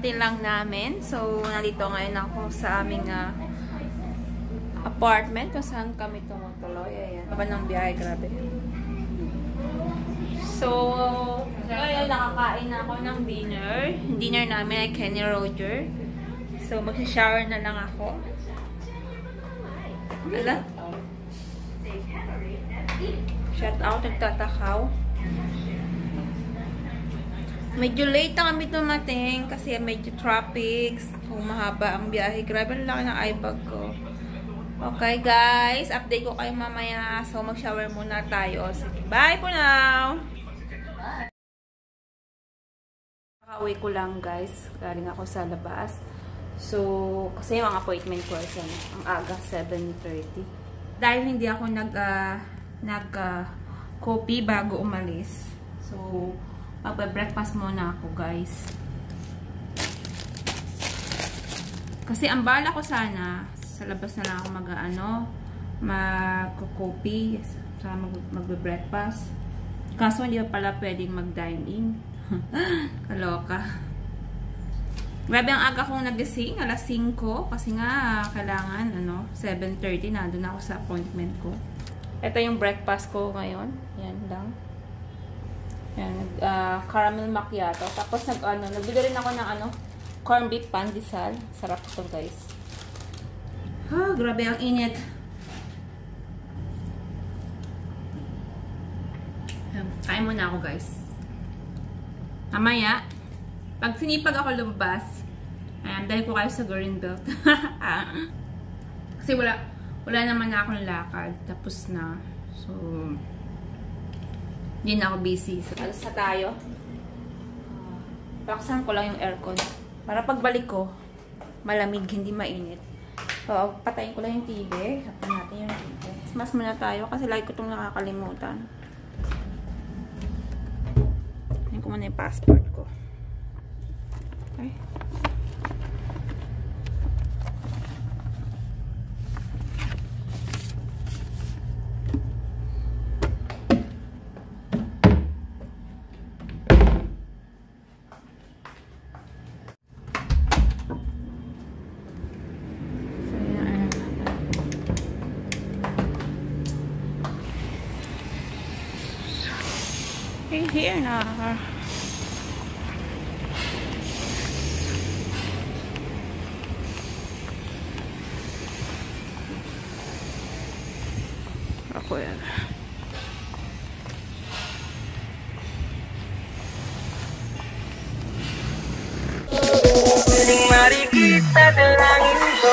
kakarating lang namin. So, nandito ngayon ako sa aming apartment kung saan kami tumutuloy. Ayan. Haba ng biyahe, grabe. So, ngayon nakakain na ako ng dinner. Dinner namin ay Kenny Roger. So, mag-shower na lang ako. Ala? Shout out, nagtatakaw. Medyo late na kami dumating kasi medyo traffic. Mahaba ang biyahe. Grabe ang laki ng iBag ko. Okay guys, update ko kayo mamaya. So mag-shower muna tayo. Sige, bye for now! Nakauwi ko lang guys. Galing ako sa labas. So, kasi yung appointment ko ay ang aga, 7:30. Dahil hindi ako nag-coffee bago umalis. So, magbe-breakfast muna ako guys. Kasi ang bala ko sana, sa labas na lang ako mag-coffee, magbe-breakfast. Kaso hindi pa pala pwedeng mag-dine-in. Kaloka. Grabe ang aga kong nagising, alas 5, kasi nga kailangan 7:30 na doon ako sa appointment ko. Ito yung breakfast ko ngayon. Yan lang. Yan, caramel macchiato. Tapos nagbili rin ako ng corned beef pandesal. Sarap ito, guys. Grabe ang init. Kain muna ako, guys. Mamaya, pag sinipag ako lumabas, dahil ko kayo sa Greenbelt. Kasi wala naman na akong lakad. Tapos na. So, hindi na ako busy. So, alas na tayo. Paksan ko lang yung aircon. Para pagbalik ko, malamig, hindi mainit. So, patayin ko lang yung TV. Hapon natin yung TV. Mas muna tayo kasi lagi ko itong nakakalimutan. Tingnan ko muna yung passport ko. Okay. Here na. Ako yan. Mari kita dalangin ko.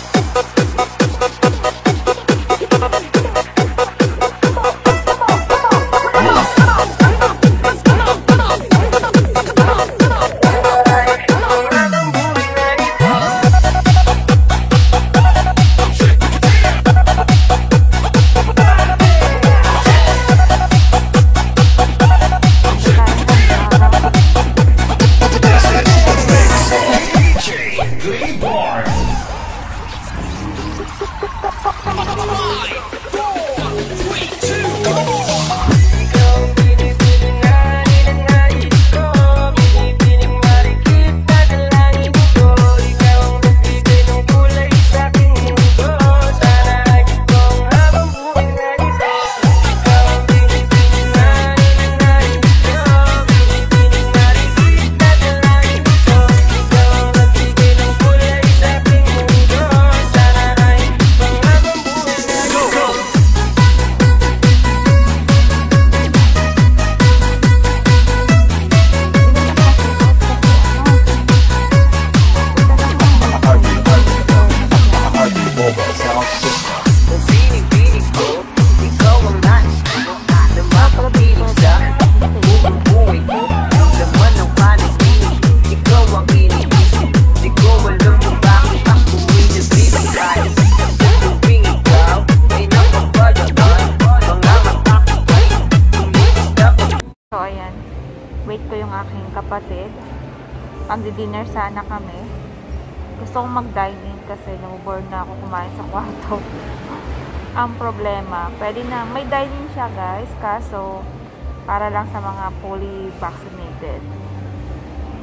Kapatid, pag-dinner sana kami. Gusto kong mag-dine-in kasi nabobore na ako kumain sa kwarto. Ang problema, pwede na, may dine-in siya guys, kaso para lang sa mga fully vaccinated. So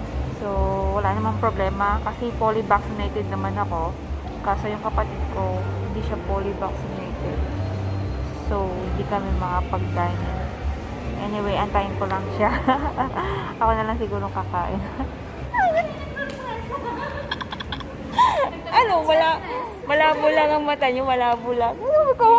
So, wala namang problema kasi fully vaccinated naman ako. Kaso yung kapatid ko, hindi siya fully vaccinated. So, hindi kami makapag-dine. Anyway, antayin ko lang siya. Ako na lang siguro kakain. Ano, malabo lang ang mata niyo, malabo lang. Ano ko?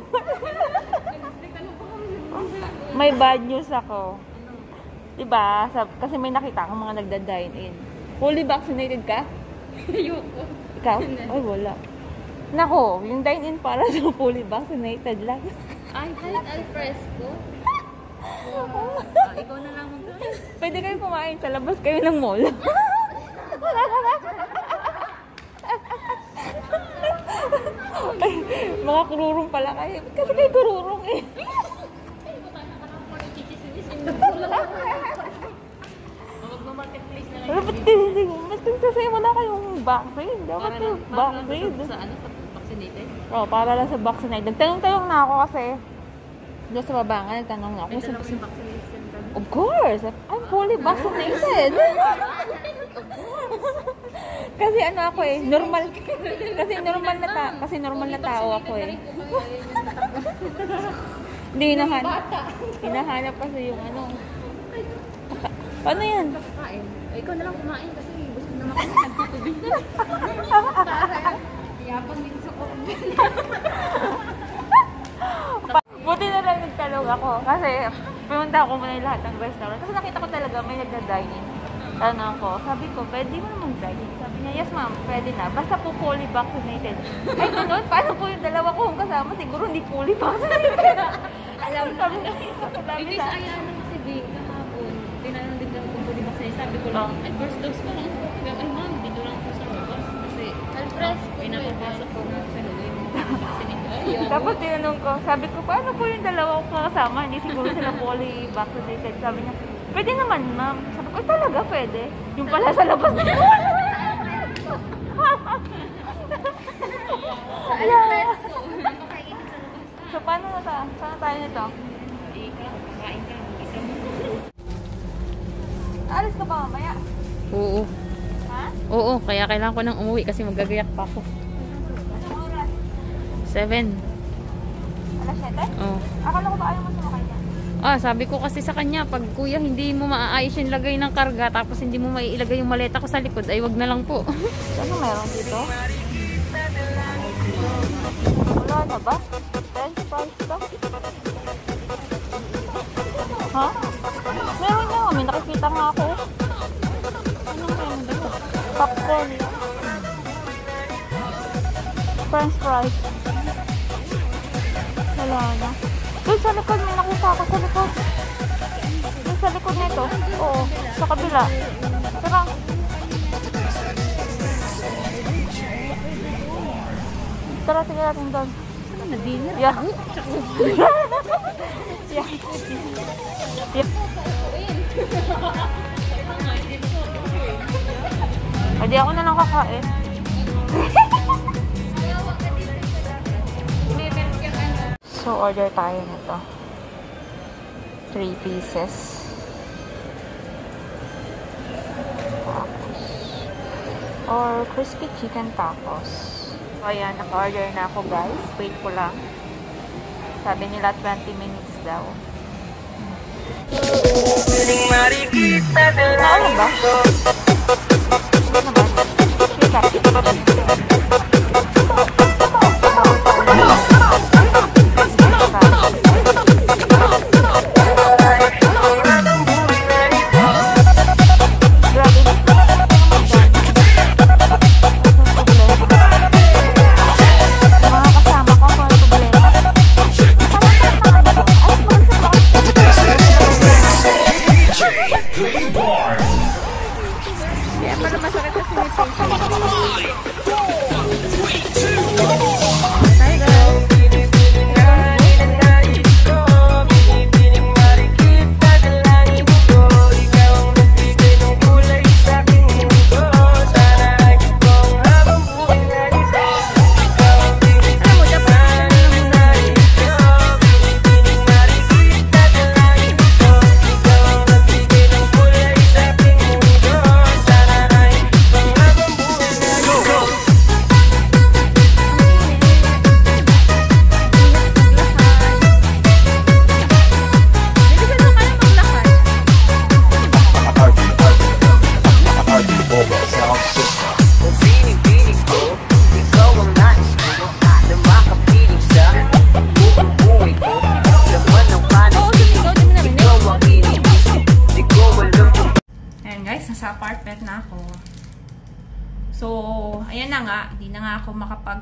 May bad news ako. Diba? Kasi may nakita akong mga nagda-dine in. Fully vaccinated ka? Ayoko. Ikaw? Ay, wala. Nako, yung dine in para sa fully vaccinated lang. Ay, kahit alfresco. Ikaw na lang mag-dine. Pwede kayo kumain sa labas kayo ng mall. Ay, mga kururong pala kayo. Kasi kayo kururong eh. Mag-marketplace na lang. Pero ba't kasi wala kayong vaccine? Dapat yung vaccine. Sa ano? Sa vaccinated? Oo, para lang sa vaccinated. Nagtanong-tanong na ako kasi doon sa baba nga, nagtanong na ako. May dalawa yung vaccination ka. Of course! I'm fully vaccinated! Kasi ano ako eh, normal. Kasi normal na tao ako eh. Hindi, hinahanap kasi yung ano. Paano yan? Kakain. Ikaw na lang kumain kasi gusto naman kami nagtutubig na. Yapang din sa korban. Buti na lang nagtalog ako kasi pumunta ako muna yung lahat ng restaurant. Kasi nakita ko talaga may nagda-dining. Tanong ko, sabi ko, pwede mo naman dining? Sabi niya, yes ma'am, pwede na. Basta po fully vaccinated. Ay, ganun, paano po yung dalawa kong kasama? Siguro hindi fully vaccinated. Alam na. Hindi sa aya na kasi Bing, kahapon. Tinanong din kami kung pwede vaccine. Sabi ko lang, ay first dose pa lang. Ay ma'am, dito lang po sa labas. Kasi alfresco, pinapapasok ko na sa loob. Tapos tinanong ko, sabi ko, paano po yung dalawa kong kasama? Hindi siguro sila fully vaccinated. Sabi niya, pwede naman ma'am. Sabi ko, talaga pwede? Yung pala sa labas na. So, paano na ta? Saan tayo nito? Kain ka, isa mo. Alis ka ba mamaya? Oo. Ha? Oo, kaya kailangan ko nang umuwi kasi magagayak pa ako. Anong oras? 7. Alas 7? Oo. Akala ko ba ayaw mo sumakay niya? Sabi ko kasi sa kanya, pag kuya hindi mo maaayos yung lagay ng karga tapos hindi mo maiilagay yung maleta ko sa likod, ay wag na lang po. Ano meron dito? Wala na ba? French fries to? Ha? Meron na. May nakikita nga ako. Ano meron dito? Popcorn lang. French fries. Wala na. Doon sa likod, may nakita ako sa likod. Doon sa likod nito. Oo, sa kabila. Tara. Tara, sige natin doon. Na-dinner? Yeah. Yeah. Yeah. Hindi ako na lang kakain. So, order tayo nito. 3 pieces. Tacos. Or crispy chicken tacos. So, ayan, naka-order na ako guys. Wait ko lang. Sabi nila 20 minutes daw. Marikita de Ano ba? Ano ba? Kaya pala masakit sa sinipin. hindi na nga ako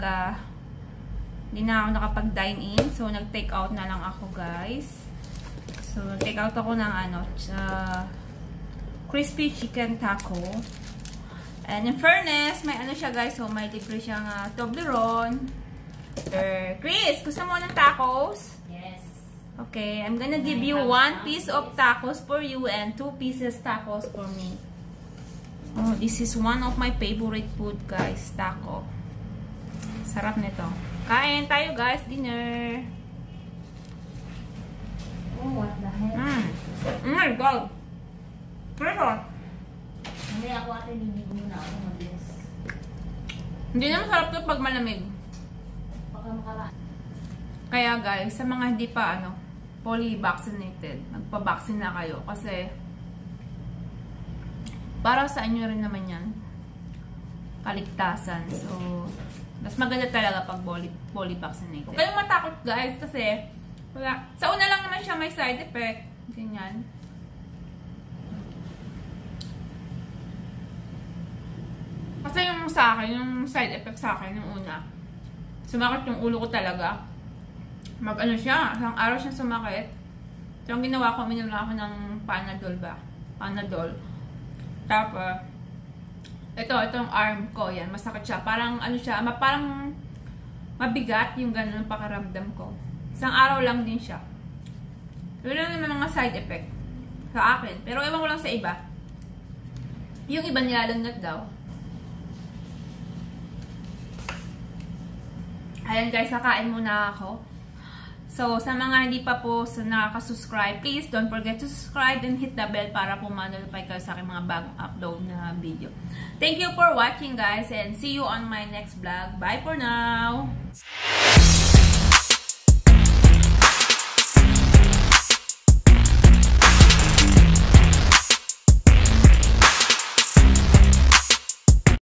nakapag-dine in. So, nag-take out na lang ako, guys. So, take out ako ng crispy chicken taco. And in fairness, may ano siya, guys. So, may libre siyang Toblerone. Chris, gusto mo ng tacos? Yes. Okay, I'm gonna give you 1 piece of tacos for you and 2 pieces tacos for me. Oh, this is one of my favorite food, guys. Taco. Sarap nito. Kain tayo, guys. Dinner. Oh, what the heck? Oh my God. Pressure. Hindi ako ate, niligo muna ako mabilis. Hindi na masarap to pag malamig. Baka makaraan. Kaya, guys, sa mga hindi pa, fully vaccinated, magpa-vaccine na kayo. Kasi, para sa inyo rin naman yan. Kaligtasan. So, mas maganda talaga pag fully vaccinated. Huwag kayong matakot, guys, kasi wala. Sa una lang naman siya may side effect. Ganyan. Kasi yung sa akin, yung side effect sa akin, yung una, sumakit yung ulo ko talaga. Mag-ano siya, isang araw siya sumakit. So, ang ginawa ko, minum ako ng Panadol ba? Panadol. Tapos, itong arm ko, yan, masakit siya. Parang, parang mabigat yung ganun pakaramdam ko. Isang araw lang din siya. Yun lang naman mga side effect sa akin. Pero ewan ko lang sa iba. Yung iba nilalangat daw. Ayan guys, kakain muna ako. So, sa mga hindi pa po nakaka-subscribe, please don't forget to subscribe and hit the bell para po ma-notify kayo sa aking mga bagong upload na video. Thank you for watching guys and see you on my next vlog. Bye for now!